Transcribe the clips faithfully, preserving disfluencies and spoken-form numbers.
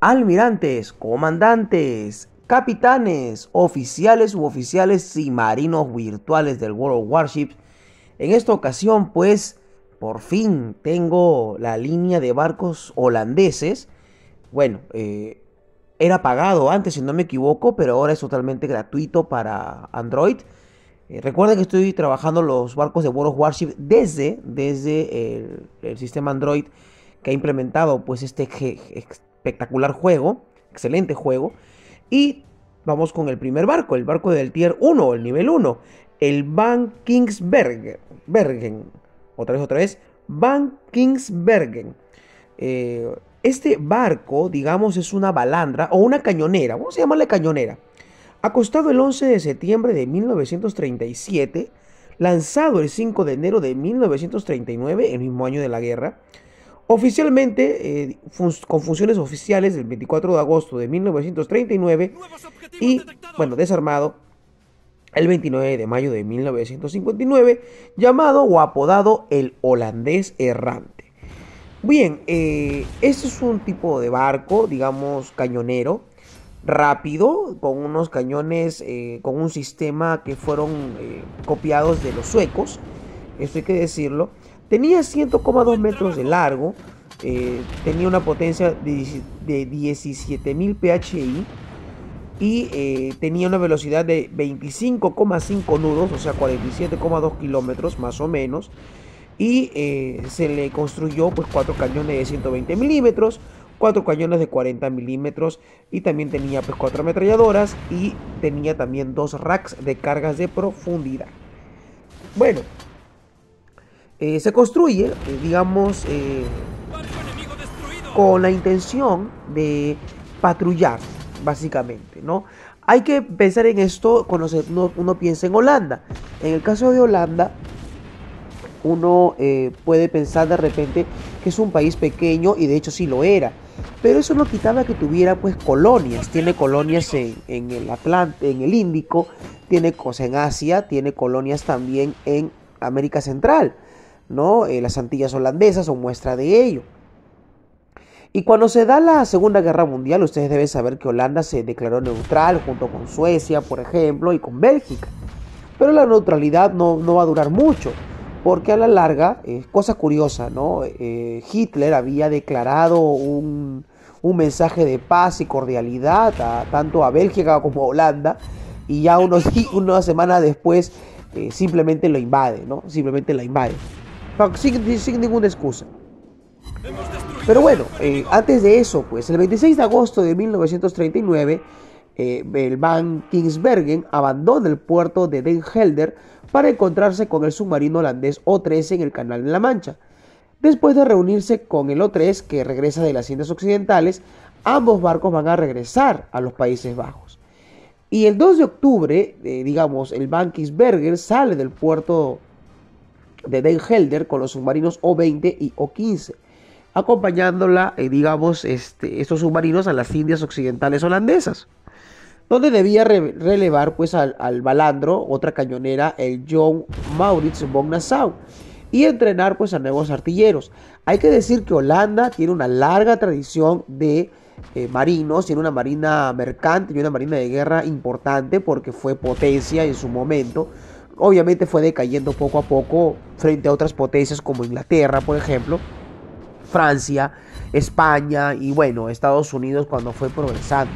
Almirantes, comandantes, capitanes, oficiales, suboficiales y marinos virtuales del World of Warships. En esta ocasión, pues, por fin tengo la línea de barcos holandeses. Bueno, eh, era pagado antes, si no me equivoco, pero ahora es totalmente gratuito para Android. Eh, recuerden que estoy trabajando los barcos de World of Warships desde, desde el, el sistema Android que ha implementado pues este espectacular juego, excelente juego. Y vamos con el primer barco, el barco del tier uno, el nivel uno, el Van Kingsbergen, Bergen, otra vez, otra vez, Van Kingsbergen. Eh, este barco, digamos, es una balandra o una cañonera, vamos a llamarle cañonera. Acostado el once de septiembre de mil novecientos treinta y siete, lanzado el cinco de enero de mil novecientos treinta y nueve, el mismo año de la guerra, oficialmente eh, fun con funciones oficiales del veinticuatro de agosto de mil novecientos treinta y nueve y, bueno, desarmado el veintinueve de mayo de mil novecientos cincuenta y nueve, llamado o apodado el holandés errante. Bien, eh, este es un tipo de barco, digamos, cañonero, rápido, con unos cañones, eh, con un sistema que fueron eh, copiados de los suecos, esto hay que decirlo. Tenía cien coma dos metros de largo, eh, tenía una potencia de, de diecisiete mil P H I y eh, tenía una velocidad de veinticinco coma cinco nudos, o sea cuarenta y siete coma dos kilómetros más o menos. Y eh, se le construyó pues cuatro cañones de ciento veinte milímetros, cuatro cañones de cuarenta milímetros y también tenía pues cuatro ametralladoras y tenía también dos racks de cargas de profundidad. Bueno, eh, se construye, eh, digamos, eh, con la intención de patrullar, básicamente, ¿no? Hay que pensar en esto cuando uno, uno piensa en Holanda. En el caso de Holanda, uno eh, puede pensar de repente que es un país pequeño, y de hecho sí lo era, pero eso no quitaba que tuviera pues colonias. Tiene colonias en, en el Atlántico, en el Índico, tiene cosas en Asia, tiene colonias también en América Central, ¿no? Eh, las Antillas holandesas son muestra de ello. Y cuando se da la Segunda Guerra Mundial, ustedes deben saber que Holanda se declaró neutral junto con Suecia, por ejemplo, y con Bélgica. Pero la neutralidad no, no va a durar mucho, porque a la larga, eh, cosa curiosa, ¿no? Eh, Hitler había declarado un, un mensaje de paz y cordialidad a, tanto a Bélgica como a Holanda, y ya unos, unas semanas después eh, simplemente lo invade, ¿no? Simplemente la invade, sin, sin ninguna excusa. Pero bueno, eh, antes de eso, pues el veintiséis de agosto de mil novecientos treinta y nueve, eh, el Van Kingsbergen abandona el puerto de Den Helder para encontrarse con el submarino holandés O trece en el Canal de la Mancha. Después de reunirse con el O tres, que regresa de las Indias Occidentales, ambos barcos van a regresar a los Países Bajos. Y el dos de octubre, eh, digamos, el Van Kingsbergen sale del puerto de Den Helder con los submarinos O veinte y O quince, acompañándola, eh, digamos, este, estos submarinos a las Indias Occidentales holandesas, donde debía re relevar pues al, al balandro, otra cañonera, el John Maurits von Nassau, y entrenar pues a nuevos artilleros. Hay que decir que Holanda tiene una larga tradición de eh, marinos, tiene una marina mercante y una marina de guerra importante porque fue potencia en su momento. Obviamente fue decayendo poco a poco frente a otras potencias como Inglaterra, por ejemplo, Francia, España y bueno, Estados Unidos cuando fue progresando.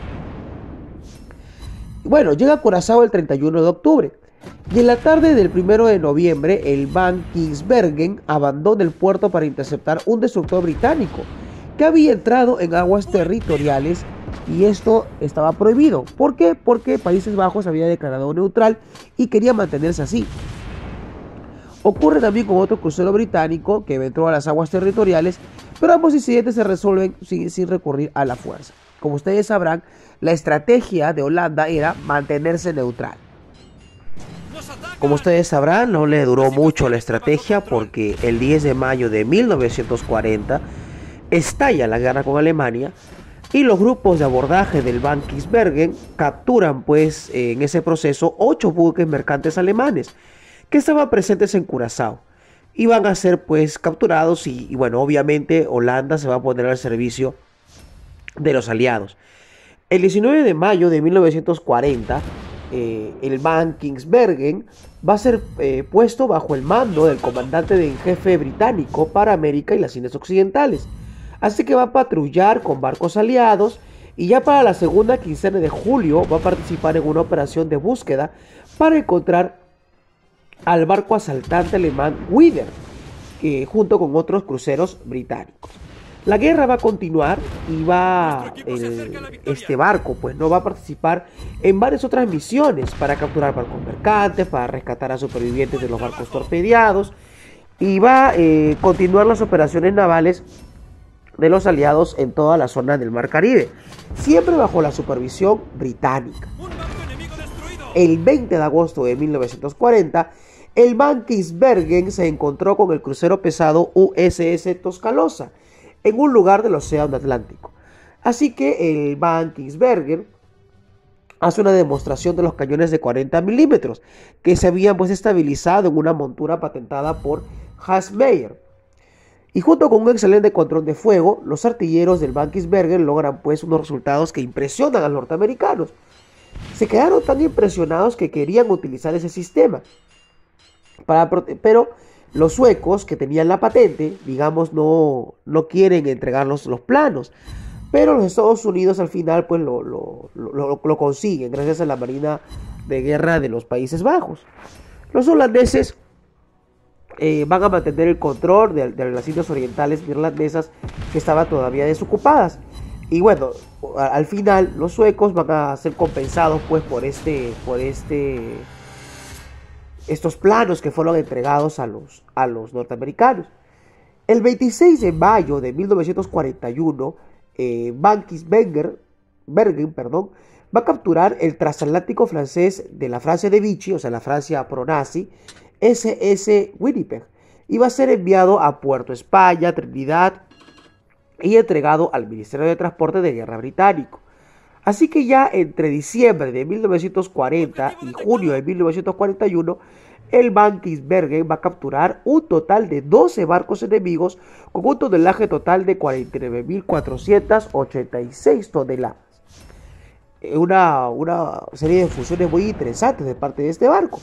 Bueno, llega a Curazao el treinta y uno de octubre y en la tarde del primero de noviembre el Van Kingsbergen abandona el puerto para interceptar un destructor británico que había entrado en aguas territoriales, y esto estaba prohibido. ¿Por qué? Porque Países Bajos había declarado neutral y quería mantenerse así. Ocurre también con otro crucero británico que entró a las aguas territoriales, pero ambos incidentes se resuelven sin, sin recurrir a la fuerza. Como ustedes sabrán, la estrategia de Holanda era mantenerse neutral. Como ustedes sabrán, no le duró mucho la estrategia, porque el diez de mayo de mil novecientos cuarenta estalla la guerra con Alemania y los grupos de abordaje del Van Kingsbergen capturan pues en ese proceso ocho buques mercantes alemanes que estaban presentes en Curazao. Y van a ser pues capturados y, y bueno, obviamente Holanda se va a poner al servicio de los aliados. El diecinueve de mayo de mil novecientos cuarenta, eh, el Van Kingsbergen va a ser eh, puesto bajo el mando del comandante en jefe británico para América y las Indias Occidentales. Así que va a patrullar con barcos aliados y ya para la segunda quincena de julio va a participar en una operación de búsqueda para encontrar al barco asaltante alemán Wither, eh, junto con otros cruceros británicos. La guerra va a continuar y va el, este barco pues no va a participar en varias otras misiones para capturar barcos mercantes, para rescatar a supervivientes de los barcos torpedeados, y va a eh, continuar las operaciones navales de los aliados en toda la zona del Mar Caribe, siempre bajo la supervisión británica. El veinte de agosto de mil novecientos cuarenta, el Van Kingsbergen se encontró con el crucero pesado U S S Tuscaloosa en un lugar del Océano Atlántico. Así que el Van Kingsbergen hace una demostración de los cañones de cuarenta milímetros que se habían pues estabilizado en una montura patentada por Hassmeyer. Y junto con un excelente control de fuego, los artilleros del Van Kingsbergen logran pues unos resultados que impresionan a los norteamericanos. Se quedaron tan impresionados que querían utilizar ese sistema. Para pero los suecos, que tenían la patente, digamos, no, no quieren entregar los, los planos. Pero los Estados Unidos al final pues lo, lo, lo, lo consiguen gracias a la Marina de Guerra de los Países Bajos. Los holandeses eh, van a mantener el control de, de las Indias Orientales irlandesas que estaban todavía desocupadas. Y bueno, al final los suecos van a ser compensados pues por este, por este, estos planos que fueron entregados a los, a los norteamericanos. El veintiséis de mayo de mil novecientos cuarenta y uno, eh, Van Kingsbergen, perdón, va a capturar el transatlántico francés de la Francia de Vichy, o sea, la Francia pro-nazi, S S Winnipeg, y va a ser enviado a Puerto España, Trinidad, y entregado al Ministerio de Transporte de Guerra británico. Así que ya entre diciembre de mil novecientos cuarenta y junio de mil novecientos cuarenta y uno, el Van Kingsbergen va a capturar un total de doce barcos enemigos con un tonelaje total de cuarenta y nueve mil cuatrocientas ochenta y seis toneladas. Una, una serie de funciones muy interesantes de parte de este barco.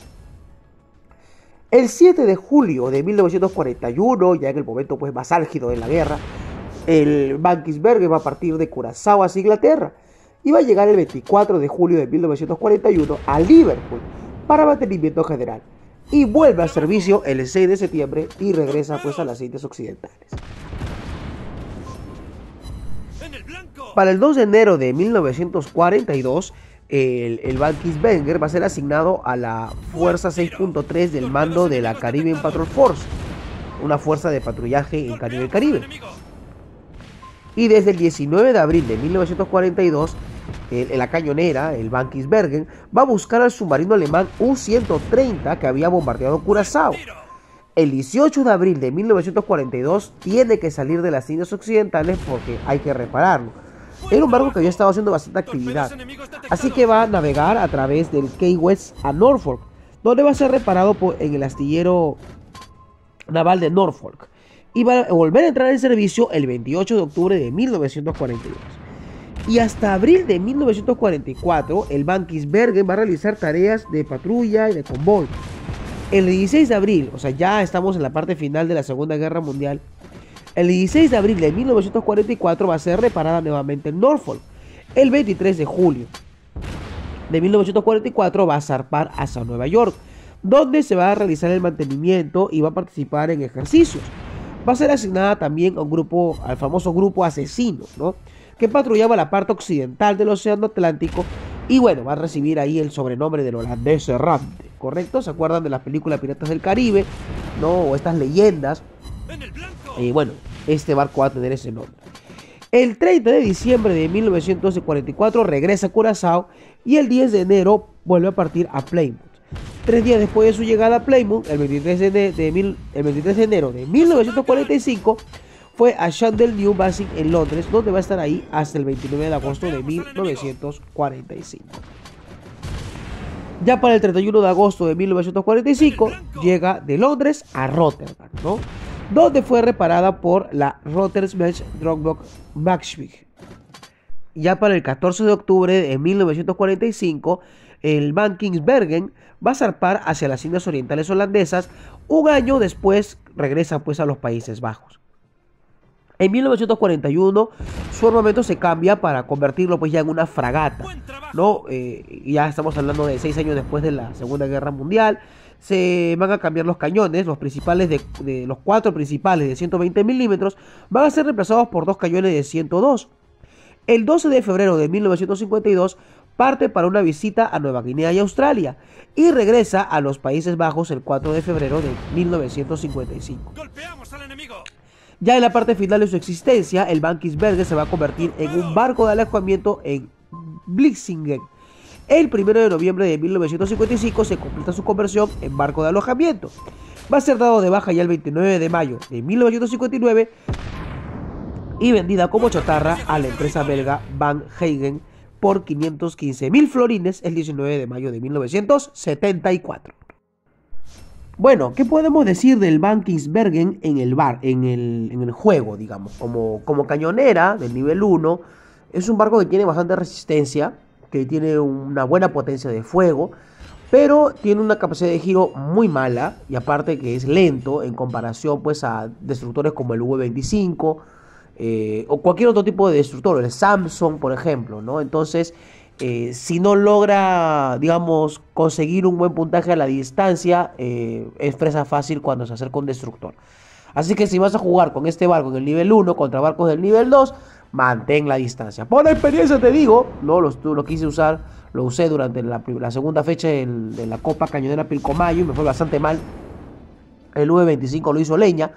El siete de julio de mil novecientos cuarenta y uno, ya en el momento pues más álgido de la guerra, el Van Kingsbergen va a partir de Curazao hacia Inglaterra y va a llegar el veinticuatro de julio de mil novecientos cuarenta y uno a Liverpool para mantenimiento general, y vuelve al servicio el seis de septiembre y regresa pues a las Indias Occidentales. Para el dos de enero de mil novecientos cuarenta y dos, el, el Van Kingsbergen va a ser asignado a la Fuerza seis punto tres del mando de la Caribbean Patrol Force, una fuerza de patrullaje en Caribe Caribe. Y desde el diecinueve de abril de mil novecientos cuarenta y dos, el, la cañonera, el Van Kingsbergen, va a buscar al submarino alemán U ciento treinta que había bombardeado Curazao. El dieciocho de abril de mil novecientos cuarenta y dos tiene que salir de las Indias Occidentales porque hay que repararlo. Era un barco que había estado haciendo bastante actividad, así que va a navegar a través del Key West a Norfolk, donde va a ser reparado por, en el astillero naval de Norfolk, y va a volver a entrar en servicio el veintiocho de octubre de mil novecientos cuarenta y dos. Y hasta abril de mil novecientos cuarenta y cuatro, el Van Kingsbergen va a realizar tareas de patrulla y de convoy. El dieciséis de abril, o sea, ya estamos en la parte final de la Segunda Guerra Mundial, el dieciséis de abril de mil novecientos cuarenta y cuatro va a ser reparada nuevamente en Norfolk. El veintitrés de julio de mil novecientos cuarenta y cuatro va a zarpar hacia Nueva York, donde se va a realizar el mantenimiento y va a participar en ejercicios. Va a ser asignada también a un grupo, al famoso grupo asesino, ¿no?, que patrullaba la parte occidental del Océano Atlántico, y bueno, va a recibir ahí el sobrenombre del holandés errante, ¿correcto? ¿Se acuerdan de las películas Piratas del Caribe, no? O estas leyendas. Y bueno, este barco va a tener ese nombre. El treinta de diciembre de mil novecientos cuarenta y cuatro regresa a Curazao y el diez de enero vuelve a partir a Plymouth. Tres días después de su llegada a Plymouth, el veintitrés de, de, mil, el veintitrés de enero de mil novecientos cuarenta y cinco, fue a Chandler New Basin en Londres, donde va a estar ahí hasta el veintinueve de agosto de mil novecientos cuarenta y cinco. Ya para el treinta y uno de agosto de mil novecientos cuarenta y cinco, llega de Londres a Rotterdam, ¿no?, donde fue reparada por la Rottersmech Drogbock Maxwig. ya para el catorce de octubre de mil novecientos cuarenta y cinco, el Van Kingsbergen va a zarpar hacia las Indias Orientales holandesas. Un año después regresa pues a los Países Bajos. En mil novecientos cuarenta y uno su armamento se cambia para convertirlo pues ya en una fragata, ¿no? Eh, ya estamos hablando de seis años después de la Segunda Guerra Mundial. Se van a cambiar los cañones, los principales de, de los cuatro principales de ciento veinte milímetros van a ser reemplazados por dos cañones de ciento dos. El doce de febrero de mil novecientos cincuenta y dos parte para una visita a Nueva Guinea y Australia y regresa a los Países Bajos el cuatro de febrero de mil novecientos cincuenta y cinco. ¡Golpeamos al enemigo! Ya en la parte final de su existencia, el Van Kingsbergen se va a convertir en un barco de alojamiento en Vlissingen. El primero de noviembre de mil novecientos cincuenta y cinco se completa su conversión en barco de alojamiento. Va a ser dado de baja ya el veintinueve de mayo de mil novecientos cincuenta y nueve y vendida como chatarra a la empresa belga Van Hagen por quinientos quince mil florines el diecinueve de mayo de mil novecientos setenta y cuatro. Bueno, ¿qué podemos decir del Van Kingsbergen en el bar, en el, en el juego, digamos? Como, como cañonera del nivel uno, es un barco que tiene bastante resistencia, que tiene una buena potencia de fuego, pero tiene una capacidad de giro muy mala, y aparte que es lento en comparación pues a destructores como el V veinticinco, eh, o cualquier otro tipo de destructor, el Samson, por ejemplo, ¿no? Entonces, Eh, si no logra, digamos, conseguir un buen puntaje a la distancia, eh, es presa fácil cuando se acerca un destructor. Así que si vas a jugar con este barco en el nivel uno contra barcos del nivel dos, mantén la distancia. Por la experiencia te digo, no lo, lo quise usar, lo usé durante la, la segunda fecha de, de la Copa Cañonera Pilcomayo y me fue bastante mal. El V veinticinco lo hizo leña.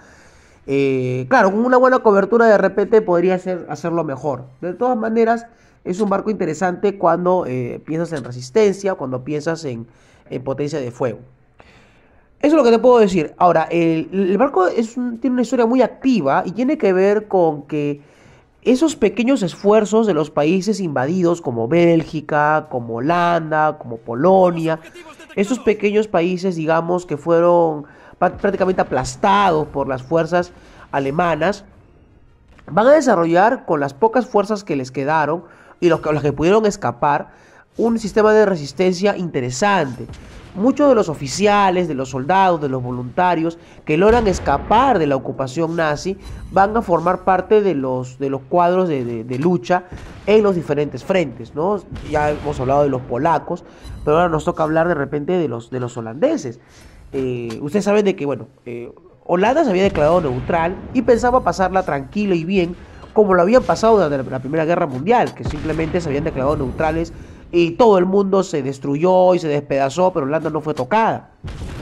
Eh, claro, con una buena cobertura de repente podría ser, hacerlo mejor. De todas maneras, es un barco interesante cuando eh, piensas en resistencia, cuando piensas en, en potencia de fuego. Eso es lo que te puedo decir. Ahora, el, el barco es un, tiene una historia muy activa y tiene que ver con que esos pequeños esfuerzos de los países invadidos como Bélgica, como Holanda, como Polonia, esos pequeños países, digamos, que fueron prácticamente aplastados por las fuerzas alemanas, van a desarrollar con las pocas fuerzas que les quedaron y los que, los que pudieron escapar, un sistema de resistencia interesante. Muchos de los oficiales, de los soldados, de los voluntarios que logran escapar de la ocupación nazi van a formar parte de los, de los cuadros de, de, de lucha en los diferentes frentes, ¿no? Ya hemos hablado de los polacos, pero ahora nos toca hablar de repente de los, de los holandeses. Eh, ustedes saben de que, bueno, eh, Holanda se había declarado neutral y pensaba pasarla tranquilo y bien, como lo habían pasado durante la Primera Guerra Mundial, que simplemente se habían declarado neutrales y todo el mundo se destruyó y se despedazó, pero Holanda no fue tocada.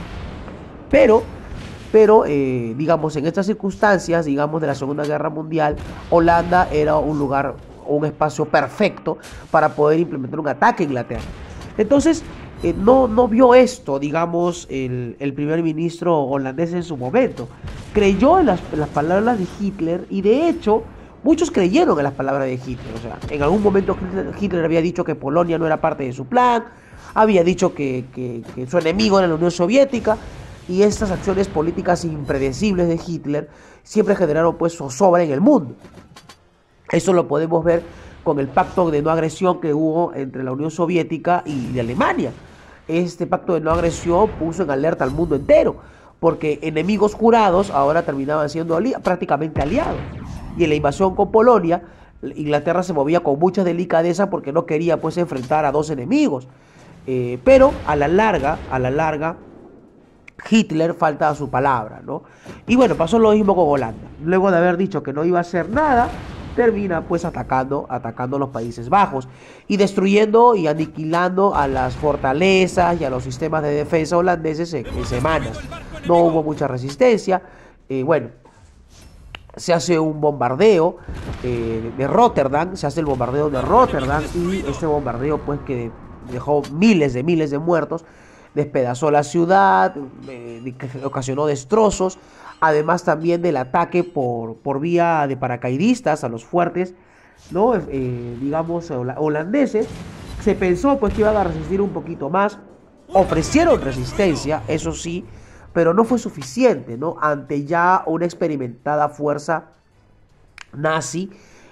Pero, pero eh, digamos, en estas circunstancias, digamos, de la Segunda Guerra Mundial, Holanda era un lugar, un espacio perfecto para poder implementar un ataque a Inglaterra. Entonces, eh, no, no vio esto, digamos, el, el primer ministro holandés en su momento. Creyó en las, en las palabras de Hitler y, de hecho, muchos creyeron en las palabras de Hitler. O sea, en algún momento Hitler, Hitler había dicho que Polonia no era parte de su plan, había dicho que, que, que su enemigo era la Unión Soviética, y estas acciones políticas impredecibles de Hitler siempre generaron pues zozobra en el mundo. Eso lo podemos ver con el pacto de no agresión que hubo entre la Unión Soviética y Alemania. Este pacto de no agresión puso en alerta al mundo entero, porque enemigos jurados ahora terminaban siendo ali- prácticamente aliados. Y en la invasión con Polonia, Inglaterra se movía con mucha delicadeza porque no quería pues enfrentar a dos enemigos. Eh, pero a la larga, a la larga, Hitler falta a su palabra, ¿no? Y bueno, pasó lo mismo con Holanda. Luego de haber dicho que no iba a hacer nada, termina pues atacando, atacando los Países Bajos y destruyendo y aniquilando a las fortalezas y a los sistemas de defensa holandeses en, en semanas. No hubo mucha resistencia. Eh, bueno, se hace un bombardeo eh, de Rotterdam, se hace el bombardeo de Rotterdam y este bombardeo pues que dejó miles de miles de muertos, despedazó la ciudad, eh, ocasionó destrozos, además también del ataque por, por vía de paracaidistas a los fuertes, ¿no? Eh, digamos, holandeses. Se pensó pues que iban a resistir un poquito más, ofrecieron resistencia, eso sí, pero no fue suficiente, ¿no? Ante ya una experimentada fuerza nazi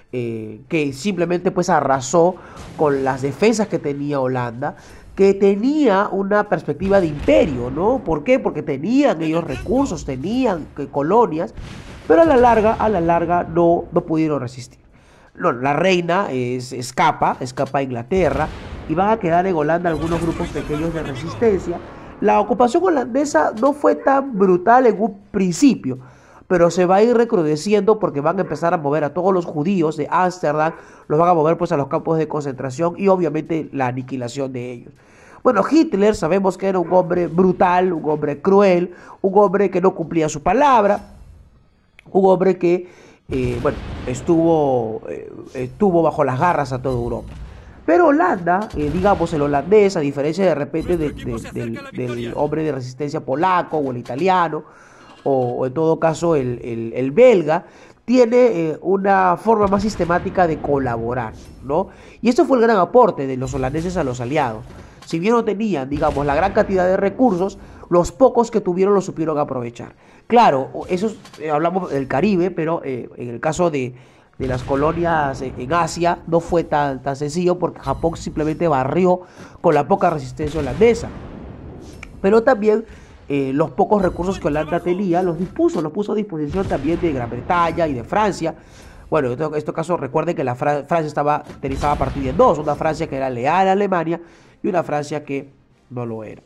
eh, que simplemente pues arrasó con las defensas que tenía Holanda, que tenía una perspectiva de imperio, ¿no? ¿Por qué? Porque tenían ellos recursos, tenían eh, colonias, pero a la larga, a la larga no, no pudieron resistir. No, la reina es, escapa, escapa a Inglaterra y van a quedar en Holanda algunos grupos pequeños de resistencia. La ocupación holandesa no fue tan brutal en un principio, pero se va a ir recrudeciendo porque van a empezar a mover a todos los judíos de Ámsterdam, los van a mover pues a los campos de concentración y obviamente la aniquilación de ellos. Bueno, Hitler sabemos que era un hombre brutal, un hombre cruel, un hombre que no cumplía su palabra, un hombre que eh, bueno, estuvo, eh, estuvo bajo las garras a toda Europa. Pero Holanda, eh, digamos el holandés, a diferencia de repente de, de, del, del hombre de resistencia polaco o el italiano, o, o en todo caso el, el, el belga, tiene eh, una forma más sistemática de colaborar, ¿no? Y eso fue el gran aporte de los holandeses a los aliados. Si bien no tenían, digamos, la gran cantidad de recursos, los pocos que tuvieron los supieron aprovechar. Claro, eso eh, hablamos del Caribe, pero eh, en el caso de, de las colonias en, en Asia no fue tan, tan sencillo porque Japón simplemente barrió con la poca resistencia holandesa. Pero también eh, los pocos recursos que Holanda tenía los dispuso, los puso a disposición también de Gran Bretaña y de Francia. Bueno, en este caso recuerden que la Fra Francia estaba, estaba partida en dos, una Francia que era leal a Alemania y una Francia que no lo era.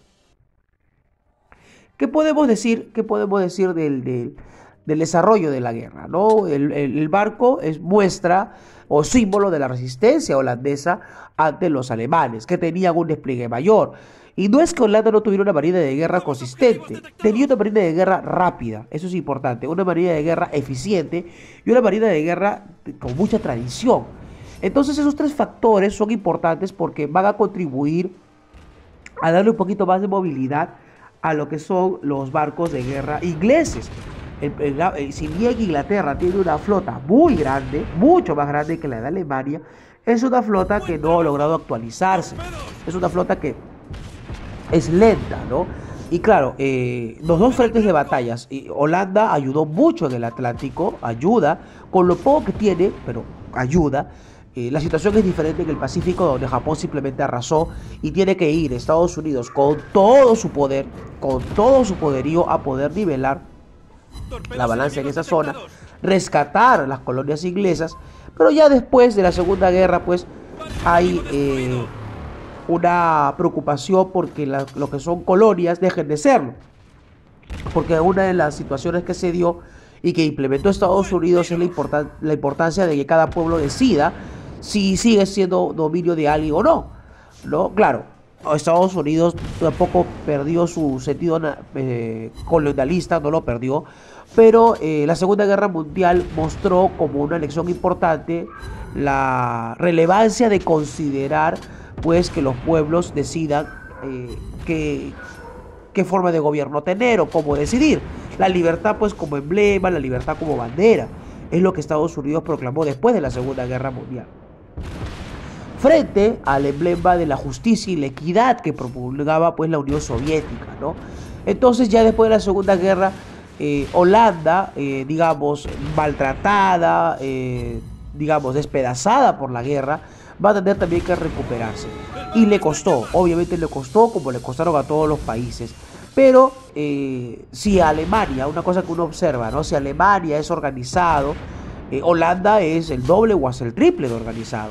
¿Qué podemos decir, qué podemos decir del, del, del desarrollo de la guerra, ¿no? El, el, el barco es muestra o símbolo de la resistencia holandesa ante los alemanes, que tenían un despliegue mayor. Y no es que Holanda no tuviera una marina de guerra consistente, tenía una marina de guerra rápida, eso es importante, una marina de guerra eficiente y una marina de guerra con mucha tradición. Entonces esos tres factores son importantes porque van a contribuir a darle un poquito más de movilidad a lo que son los barcos de guerra ingleses. El, el, el, si bien Inglaterra tiene una flota muy grande, mucho más grande que la de Alemania, es una flota que no ha logrado actualizarse, es una flota que es lenta, ¿no? Y claro, eh, los dos frentes de batallas, y Holanda ayudó mucho en el Atlántico, ayuda, con lo poco que tiene, pero ayuda. Eh, la situación es diferente en el Pacífico, donde Japón simplemente arrasó y tiene que ir Estados Unidos con todo su poder, con todo su poderío a poder nivelar la balanza en esa zona, rescatar las colonias inglesas, pero ya después de la Segunda Guerra, pues hay eh, una preocupación porque la, lo que son colonias dejen de serlo, porque una de las situaciones que se dio y que implementó Estados Unidos es la, importan la importancia de que cada pueblo decida si sigue siendo dominio de alguien o no, ¿no? Claro, Estados Unidos tampoco perdió su sentido eh, colonialista, no lo perdió, pero eh, la Segunda Guerra Mundial mostró como una lección importante la relevancia de considerar pues que los pueblos decidan eh, qué, qué forma de gobierno tener o cómo decidir. La libertad pues como emblema, la libertad como bandera, es lo que Estados Unidos proclamó después de la Segunda Guerra Mundial, frente al emblema de la justicia y la equidad que promulgaba pues la Unión Soviética, ¿no? Entonces ya después de la Segunda Guerra, eh, Holanda, eh, digamos, maltratada, eh, digamos, despedazada por la guerra, va a tener también que recuperarse. Y le costó, obviamente le costó como le costaron a todos los países. Pero eh, si Alemania, una cosa que uno observa, ¿no? Si Alemania es organizado, eh, Holanda es el doble o hasta el triple de organizado.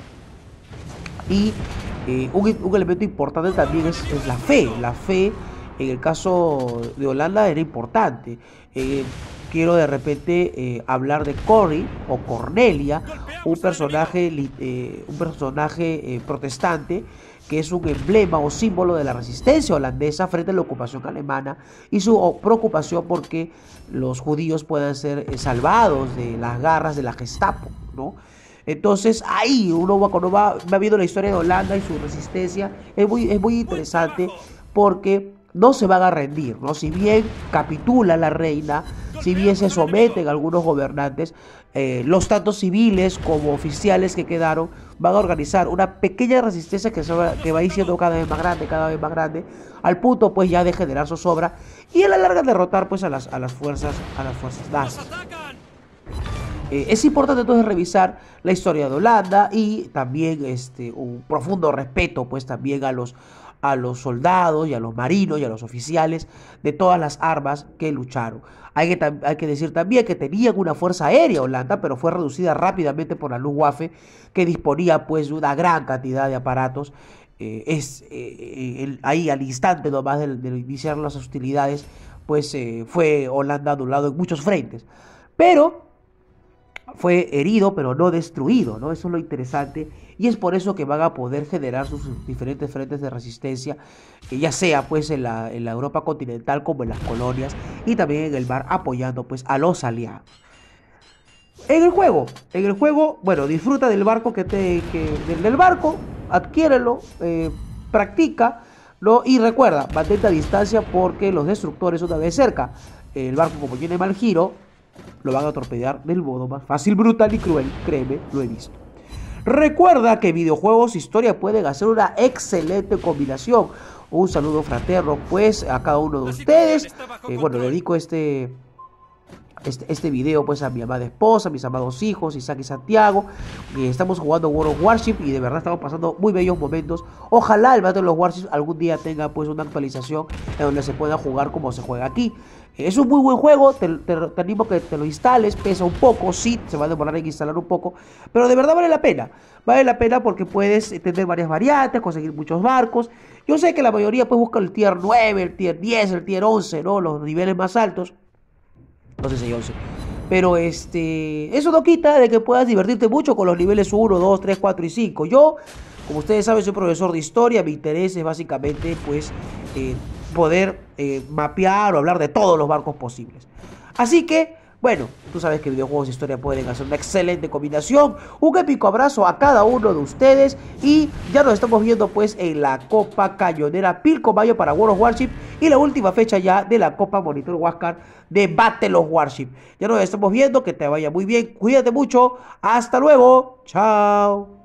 Y eh, un, un elemento importante también es, es la fe. La fe, en el caso de Holanda, era importante. Eh, quiero de repente eh, hablar de Corrie o Cornelia, un personaje, eh, un personaje eh, protestante que es un emblema o símbolo de la resistencia holandesa frente a la ocupación alemana y su preocupación porque los judíos puedan ser eh, salvados de las garras de la Gestapo, ¿no? Entonces ahí uno va, cuando va, va viendo la historia de Holanda y su resistencia, es muy, es muy interesante porque no se van a rendir, ¿no? Si bien capitula la reina, si bien se someten algunos gobernantes, eh, los tanto civiles como oficiales que quedaron van a organizar una pequeña resistencia que, se va, que va a ir siendo cada vez más grande, cada vez más grande, al punto pues ya de generar zozobra y a la larga derrotar pues a las, a las fuerzas, a las fuerzas nazis. Eh, es importante entonces revisar la historia de Holanda y también este, un profundo respeto pues también a los, a los soldados y a los marinos y a los oficiales de todas las armas que lucharon. Hay que, hay que decir también que tenían una fuerza aérea Holanda, pero fue reducida rápidamente por la Luftwaffe, que disponía pues de una gran cantidad de aparatos. Eh, es eh, el, ahí al instante nomás de, de iniciar las hostilidades, pues eh, fue Holanda anulado en muchos frentes. Pero fue herido, pero no destruido, ¿no? Eso es lo interesante, y es por eso que van a poder generar sus diferentes frentes de resistencia, eh, ya sea pues en la, en la Europa continental como en las colonias, y también en el mar, apoyando pues a los aliados. En el juego, en el juego, bueno, disfruta del barco que te, que, del, del barco, adquiérelo, eh, practica, ¿no? Y recuerda, mantente a distancia porque los destructores una vez cerca, el barco como tiene mal giro, lo van a torpedear del modo más fácil, brutal y cruel, créeme, lo he visto. Recuerda que videojuegos e historia pueden hacer una excelente combinación. Un saludo fraterno pues a cada uno de ustedes. Eh, bueno, dedico este... Este, este video pues a mi amada esposa, a mis amados hijos, Isaac y Santiago. Y estamos jugando World of Warship y de verdad estamos pasando muy bellos momentos. Ojalá el Battle of Warship algún día tenga pues una actualización en donde se pueda jugar como se juega aquí. Es un muy buen juego, te, te, te animo a que te lo instales, pesa un poco, sí, se va a demorar en instalar un poco, pero de verdad vale la pena. Vale la pena porque puedes tener varias variantes, conseguir muchos barcos. Yo sé que la mayoría pues busca el tier nueve, el tier diez, el tier once, ¿no? Los niveles más altos. No sé si once. Pero este, eso no quita de que puedas divertirte mucho con los niveles uno, dos, tres, cuatro y cinco. Yo, como ustedes saben, soy profesor de historia. Mi interés es básicamente pues eh, poder eh, mapear o hablar de todos los barcos posibles. Así que, bueno, tú sabes que videojuegos e historia pueden hacer una excelente combinación. Un épico abrazo a cada uno de ustedes. Y ya nos estamos viendo pues en la Copa Cañonera Pilcomayo para World of Warship. Y la última fecha ya de la Copa Monitor Huáscar de Battle of Warship. Ya nos estamos viendo, que te vaya muy bien. Cuídate mucho. Hasta luego. Chao.